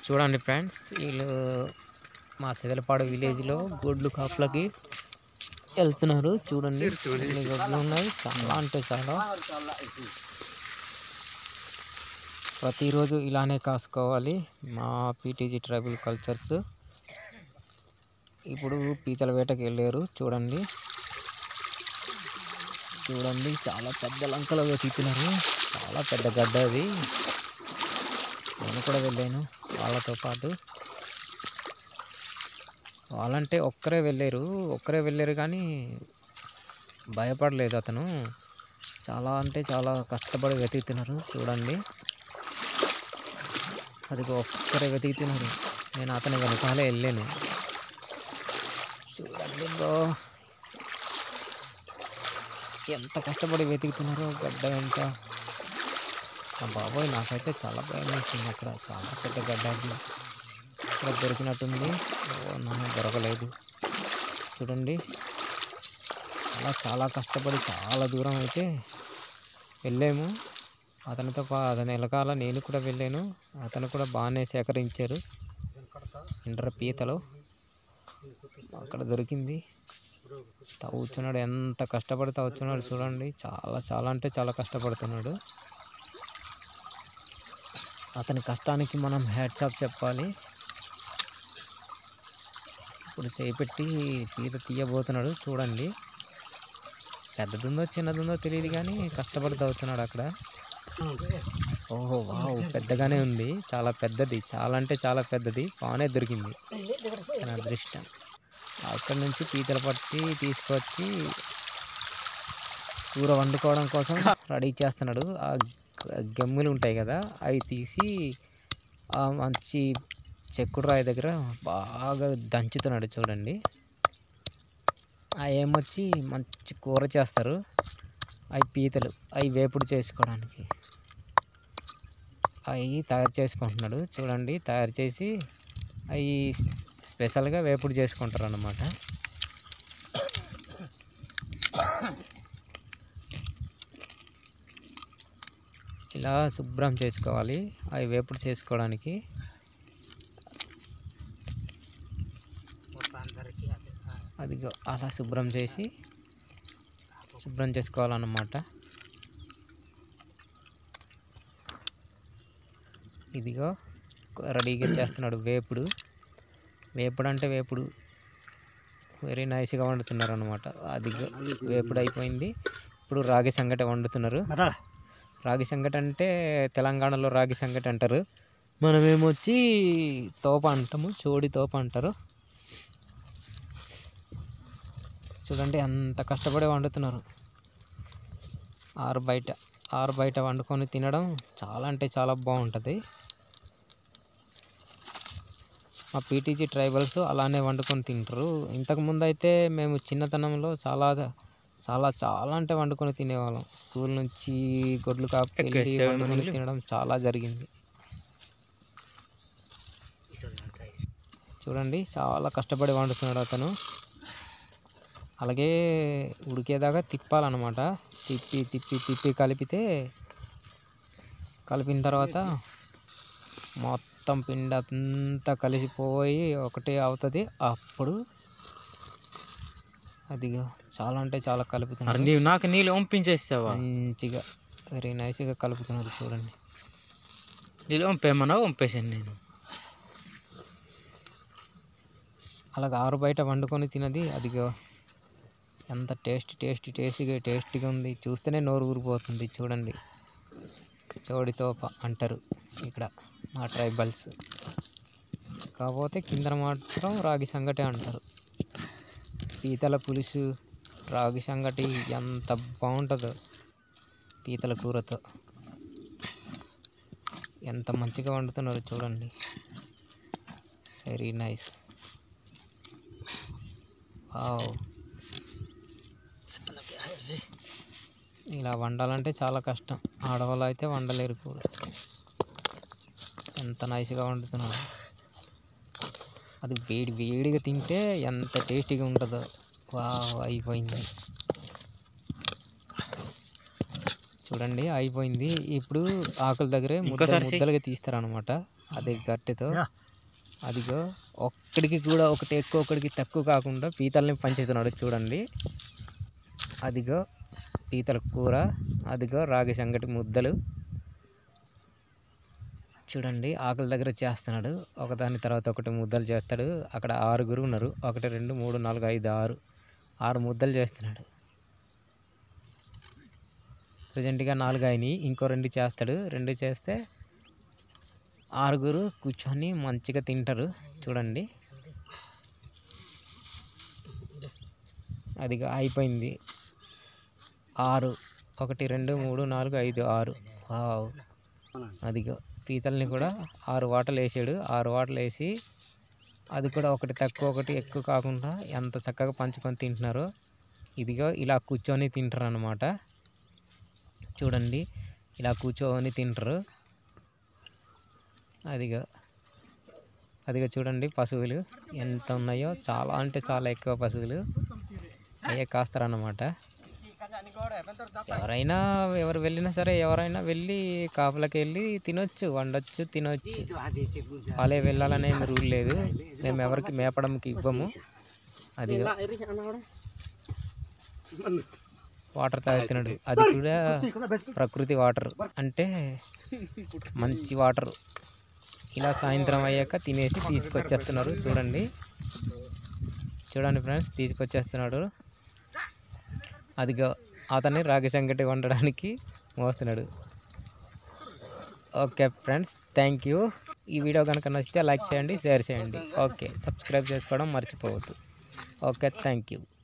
చూడండి ఫ్రెండ్స్, వీళ్ళు మా చెదలపాడు విలేజ్లో గొడ్లు కాపులకి వెళ్తున్నారు. చూడండి ఎన్ని గొడ్లు ఉన్నాయి, చాలా అంటే చాలా. ప్రతిరోజు ఇలానే కాసుకోవాలి మా పీటీజీ ట్రైబల్ కల్చర్స్. ఇప్పుడు పీతల వేటకి వెళ్ళారు. చూడండి చూడండి చాలా పెద్ద లంకలో వెతుకుతున్నారు. చాలా పెద్ద గడ్డ అది. నేను కూడా వెళ్ళాను వాళ్ళతో పాటు. వాళ్ళంటే ఒక్కరే వెళ్ళారు కానీ భయపడలేదు. అతను చాలా అంటే చాలా కష్టపడి వెతుకుతున్నారు. చూడండి అది ఒక్కరే వెతుకుతున్నారు. నేను అతని వెనకాలే వెళ్ళాను. చూడండి బ్రో ఎంత కష్టపడి వెతుకుతున్నారో గడ్డ వెంట. బాబోయ్, నాకైతే చాలా భయం వేసింది. అక్కడ చాలా పెద్ద గడ్డ అది. ఇక్కడ దొరికినట్టుంది. దొరకలేదు. చూడండి అలా చాలా కష్టపడి చాలా దూరం అయితే వెళ్ళాము. అతని ఎలకాల నేను కూడా వెళ్ళాను. అతను కూడా బాగానే సేకరించారు ఇంటర్ పీతలు. అక్కడ దొరికింది. తవ్వుతున్నాడు, ఎంత కష్టపడి తవ్వుతున్నాడు చూడండి. చాలా చాలా అంటే చాలా కష్టపడుతున్నాడు. అతని కష్టానికి మనం హ్యాట్స్ ఆఫ్ చెప్పాలి. ఇప్పుడు చేపెట్టి పీత తీయబోతున్నాడు. చూడండి పెద్దదుందో చిన్నదుందో తెలియదు కానీ కష్టపడి తవ్వుతున్నాడు అక్కడ. ఓహో వావ్, పెద్దగానే ఉంది. చాలా పెద్దది, చాలా అంటే చాలా పెద్దది. బాగానే దొరికింది. తన అదృష్టం. అక్కడ నుంచి పీతలు పట్టి తీసుకొచ్చి కూర వండుకోవడం కోసం రెడీ చేస్తున్నాడు. ఆ గమ్ములు ఉంటాయి కదా, అవి తీసి ఆ మంచి చెక్కుడు రాయి దగ్గర బాగా దంచుతున్నాడు. చూడండి ఏమొచ్చి మంచి కూర చేస్తారు. అవి పీతలు, అవి వేపుడు చేసుకోవడానికి అవి తయారు చేసుకుంటున్నాడు. చూడండి తయారు చేసి అవి స్పెషల్గా వేపుడు చేసుకుంటారు అన్నమాట. ఇలా శుభ్రం చేసుకోవాలి అవి వేపుడు చేసుకోవడానికి. అదిగో అలా శుభ్రం చేసుకోవాలన్నమాట. ఇదిగో రెడీగా చేస్తున్నాడు వేపుడు. అంటే వేపుడు వెరీ నైస్గా వండుతున్నారు అన్నమాట. అది వేపుడు అయిపోయింది. ఇప్పుడు రాగి సంగటి వండుతున్నారు. రాగి సంగటి అంటే తెలంగాణలో రాగి సంగటి అంటారు. మనమేమొచ్చి తోప అంటాము, చోడి తోప అంటారు. చూడండి అంత కష్టపడి వండుతున్నారు. ఆరు బయట వండుకొని తినడం చాలా అంటే చాలా బాగుంటుంది. మా పీటీజీ ట్రైబల్స్ అలానే వండుకొని తింటారు. ఇంతకుముందు అయితే మేము చిన్నతనంలో చాలా చాలా చాలా అంటే వండుకొని తినేవాళ్ళం. స్కూల్ నుంచి గొడ్లు కాపుకెళ్ళి వండుకొని తినడం చాలా జరిగింది. చూడండి చాలా కష్టపడి వండుతున్నాడు అతను. అలాగే ఉడికేదాకా తిప్పాలన్నమాట. తిప్పి తిప్పి తిప్పి కలిపిన తర్వాత మొత్తం పిండి అంతా కలిసిపోయి ఒకటే అవుతుంది. అప్పుడు అదిగా చాలా అంటే చాలా కలుపుతున్నారు. నాకు నీళ్ళు పంపించేస్తావా? మంచిగా వెరీ నైస్గా కలుపుతున్నారు. చూడండి నీళ్ళు పంపేసాను నేను. అలాగ ఆరు బయట వండుకొని తినది అదిగో ఎంత టేస్టీగా ఉంది. చూస్తేనే నోరు ఊరిపోతుంది. చూడండి చోడి తోప అంటారు ఇక్కడ మా ట్రైబల్స్. కాకపోతే కింద మాత్రం రాగి సంగటి అంటారు. పీతల పులుసు, రాగి సంగటి ఎంత బాగుంటుందో పీతల కూరతో. ఎంత మంచిగా వండుతున్నారు చూడండి. Very nice. వావ్, ఇలా వండాలంటే చాలా కష్టం. ఆడవాళ్ళు అయితే వండలేరు కూడా. ఎంత నైస్గా వండుతున్నారు. అది వేడిగా తింటే ఎంత టేస్టీగా ఉంటుందో. వావ్, అయిపోయింది. చూడండి అయిపోయింది. ఇప్పుడు ఆకుల దగ్గరే ముద్దలుగా తీస్తారు అనమాట. అదే గట్టెతో అదిగో ఒక్కడికి కూడా ఒకటి ఎక్కువ ఒకడికి తక్కువ కాకుండా పీతల్ని పంచుతున్నాడు చూడండి. అదిగో పీతల కూర, అదిగో రాగి సంగటి ముద్దలు చూడండి. ఆకలి దగ్గర చేస్తున్నాడు, ఒకదాని తర్వాత ఒకటి ముద్దలు చేస్తాడు. అక్కడ 6 ఉన్నారు. 1 2 3 4 5 6 ముద్దలు చేస్తున్నాడు. ప్రజెంట్గా 4 అయినాయి, ఇంకో 2 చేస్తాడు. 2 చేస్తే 6 కూర్చొని మంచిగా తింటారు చూడండి. అదిగా అయిపోయింది. 6 1 2 3 4 5 6 వావ్. అదిగో పీతల్ని కూడా 6 వాటలు వేసాడు. 6 వాటలు వేసి అది కూడా ఒకటి తక్కువ ఒకటి ఎక్కువ కాకుండా ఎంత చక్కగా పంచుకొని తింటున్నారో. ఇదిగో ఇలా కూర్చొని తింటారు అన్నమాట చూడండి. ఇలా కూర్చొని తింటారు. అదిగో అదిగో చూడండి పశువులు ఎంత ఉన్నాయో, చాలా అంటే చాలా ఎక్కువ పశువులు అయ్యే కాస్తారన్నమాట. ఎవరు వెళ్ళినా సరే, ఎవరైనా వెళ్ళి కాపులకి వెళ్ళి తినొచ్చు, వండొచ్చు, తినొచ్చు. వాళ్ళే వెళ్ళాలనే రూల్ లేదు, మేము ఎవరికి మేపడంకి ఇవ్వము. అది వాటర్ తాగుతున్నాడు, అది కూడా ప్రకృతి వాటర్ అంటే మంచి వాటర్. ఇలా సాయంత్రం అయ్యాక తినేసి తీసుకొచ్చేస్తున్నారు చూడండి. చూడండి ఫ్రెండ్స్, తీసుకొచ్చేస్తున్నాడు. అదిగో అతన్ని రాగి సంగటి వండడానికి మోస్తున్నాడు. Okay friends, thank you. ఈ వీడియో కనుక నచ్చితే లైక్ చేయండి, షేర్ చేయండి. ఓకే, సబ్స్క్రైబ్ చేసుకోవడం మర్చిపోవద్దు. Okay, thank you.